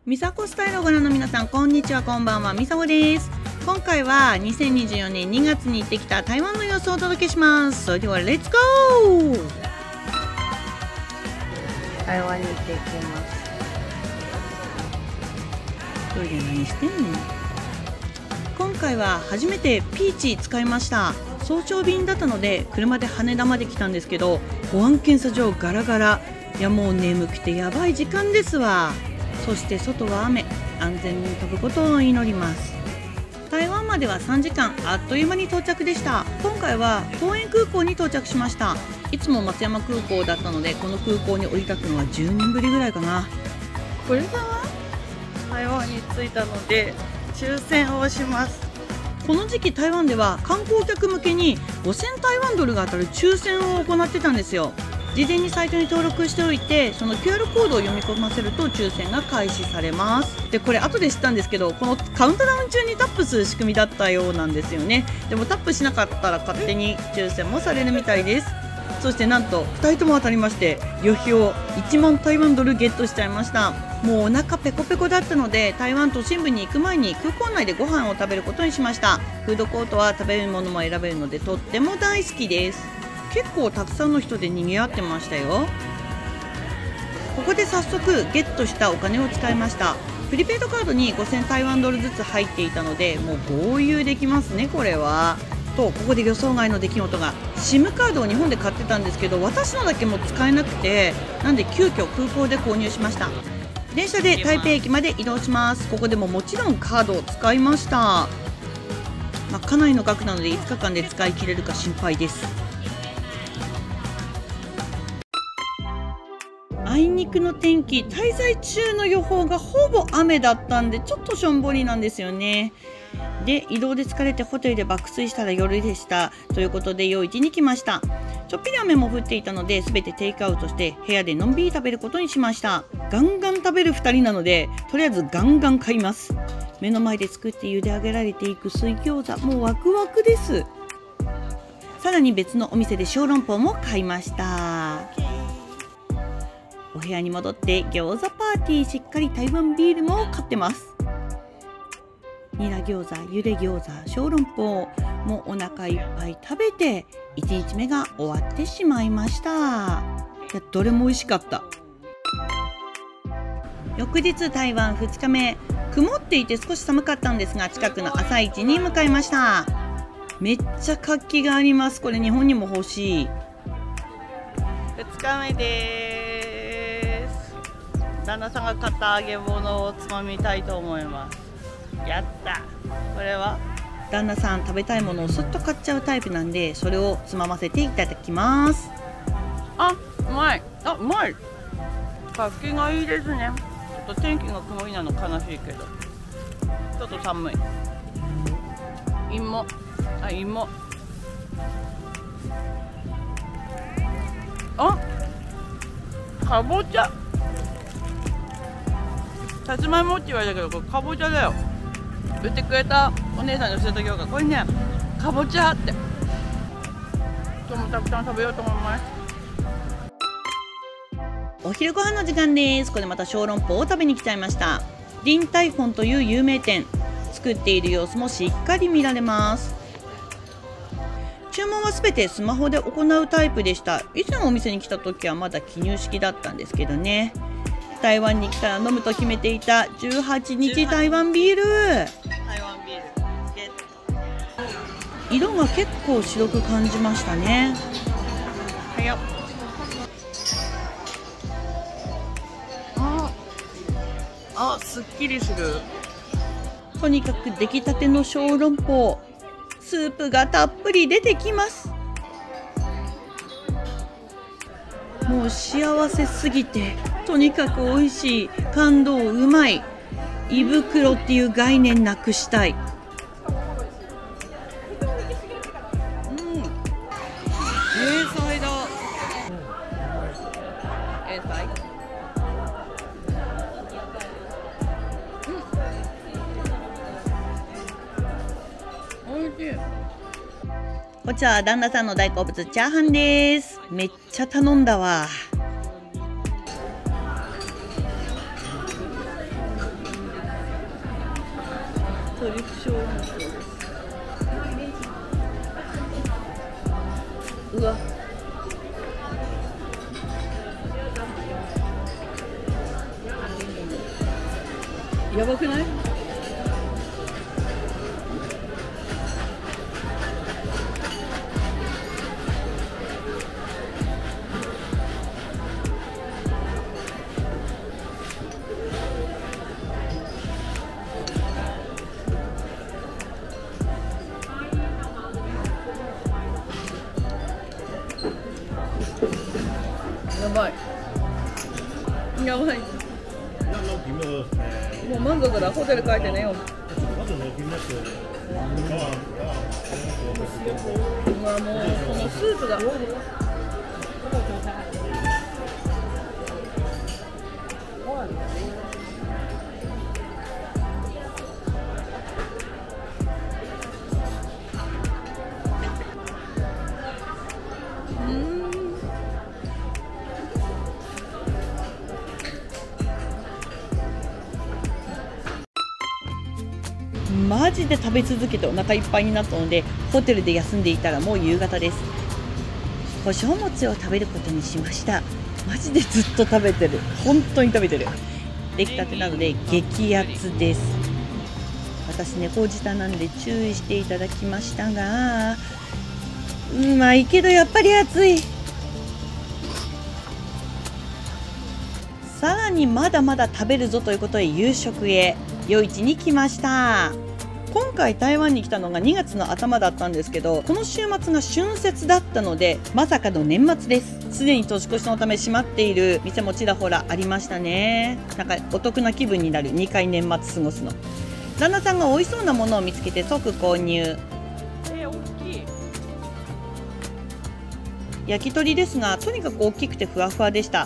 みさこスタイルをご覧の皆さん、こんにちは、こんばんは、みさこです。今回は2024年2月に行ってきた台湾の様子をお届けします。それではレッツゴー。 台湾に行ってきます。 一人で何してんの？今回は初めてピーチ使いました。早朝便だったので車で羽田まで来たんですけど、保安検査場ガラガラ。いや、もう眠くてやばい時間ですわ。そして外は雨。安全に飛ぶことを祈ります。台湾までは3時間、あっという間に到着でした。今回は桃園空港に到着しました。いつも松山空港だったので、この空港に降り立つのは10年ぶりぐらいかな。 これから台湾に着いたので抽選をします。 この時期台湾では観光客向けに5000台湾ドルが当たる抽選を行ってたんですよ。事前にサイトに登録しておいて、その QR コードを読み込ませると抽選が開始されます。で、これ後で知ったんですけど、このカウントダウン中にタップする仕組みだったようなんですよね。でもタップしなかったら勝手に抽選もされるみたいです。そしてなんと2人とも当たりまして、旅費を1万台湾ドルゲットしちゃいました。もうお腹ペコペコだったので、台湾都心部に行く前に空港内でご飯を食べることにしました。フードコートは食べるものも選べるのでとっても大好きです。結構たくさんの人で賑わってましたよ。ここで早速ゲットしたお金を使いました。プリペイドカードに5000台湾ドルずつ入っていたので、もう豪遊できますね、これは。と、ここで予想外の出来事が。SIM カードを日本で買ってたんですけど、私のだけも使えなくて、なんで急遽空港で購入しました。電車で台北駅まで移動します。ここでももちろんカードを使いました。かなりの額なので5日間で使い切れるか心配です。あいにくの天気、滞在中の予報がほぼ雨だったんで、ちょっとしょんぼりなんですよね。で、移動で疲れてホテルで爆睡したら夜でした。ということで夜市に来ました。ちょっぴり雨も降っていたので、全てテイクアウトして部屋でのんびり食べることにしました。ガンガン食べる2人なので、とりあえずガンガン買います。目の前で作って茹で上げられていく水餃子、もうワクワクです。さらに別のお店で小籠包も買いました。お部屋に戻って餃子パーティー、しっかり台湾ビールも買ってます。ニラ餃子、ゆで餃子、小籠包、もうお腹いっぱい食べて1日目が終わってしまいました。いや、どれも美味しかった。翌日台湾2日目、曇っていて少し寒かったんですが、近くの朝市に向かいました。めっちゃ活気があります。これ日本にも欲しい。 2日目です。旦那さんが買った揚げ物をつまみたいと思います。やった。これは旦那さん食べたいものをすっと買っちゃうタイプなんで、それをつまませていただきます。 あ、うまい。あ、うまい。活気がいいですね。ちょっと天気が曇りなの悲しいけど、ちょっと寒い。芋、あ、芋。あ、かぼちゃ。さつまいもって言われたけど、これかぼちゃだよ。売ってくれたお姉さんに教えてあげようか。これね、かぼちゃって。今日もたくさん食べようと思います。 お昼ご飯の時間です。これまた小籠包を食べに来ちゃいました。リンタイフォンという有名店。作っている様子もしっかり見られます。注文はすべてスマホで行うタイプでした。以前お店に来た時はまだ記入式だったんですけどね。台湾に来たら飲むと決めていた18日台湾ビール。 台湾ビールゲット。 色が結構白く感じましたね。 早っ。あ、すっきりする。 とにかく出来たての小籠包、スープがたっぷり出てきます。もう幸せすぎて、とにかく美味しい、感動うまい。胃袋っていう概念なくしたい。 英才だ。英才。おいしい。 こちらは旦那さんの大好物チャーハンです。めっちゃ頼んだわ。 トリュフ小籠包です。うわ、やばくない？やばい。やばい。もう満足だ。ホテル帰って寝よう。うわ、もうこのスープが。マジで食べ続けてお腹いっぱいになったので、ホテルで休んでいたらもう夕方です。胡椒餅を食べることにしました。マジでずっと食べてる。本当に食べてる。出来たてなので激アツです。私猫舌なんで注意していただきましたが、うまいけどやっぱり熱い。さらにまだまだ食べるぞということで夕食へ夜市に来ました。今回台湾に来たのが2月の頭だったんですけど、この週末が春節だったのでまさかの年末です。すでに年越しのため閉まっている店もちらほらありましたね。なんかお得な気分になる2回年末過ごすの。旦那さんが美味しそうなものを見つけて即購入。 大きい。 焼き鳥ですがとにかく大きくてふわふわでした。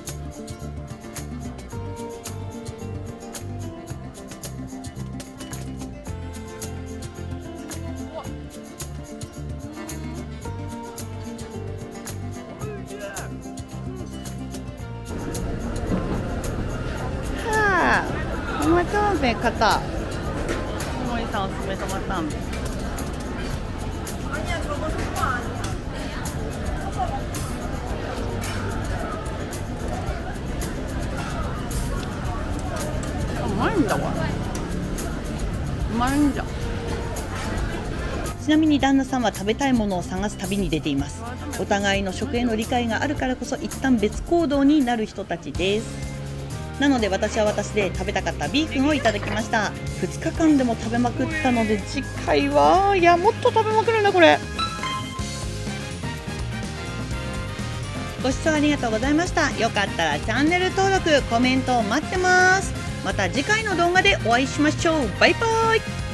トマトめ方。森さんおすすめトマトめ。うまいんだわ。うまいんじゃ。ちなみに旦那さんは食べたいものを探す旅に出ています。お互いの食への理解があるからこそ一旦別行動になる人たちです。なので私は私で食べたかったビーフンをいただきました。2日間でも食べまくったので次回はいやもっと食べまくるんだこれ。ご視聴ありがとうございました。よかったらチャンネル登録コメントを待ってます。また次回の動画でお会いしましょう。バイバイ。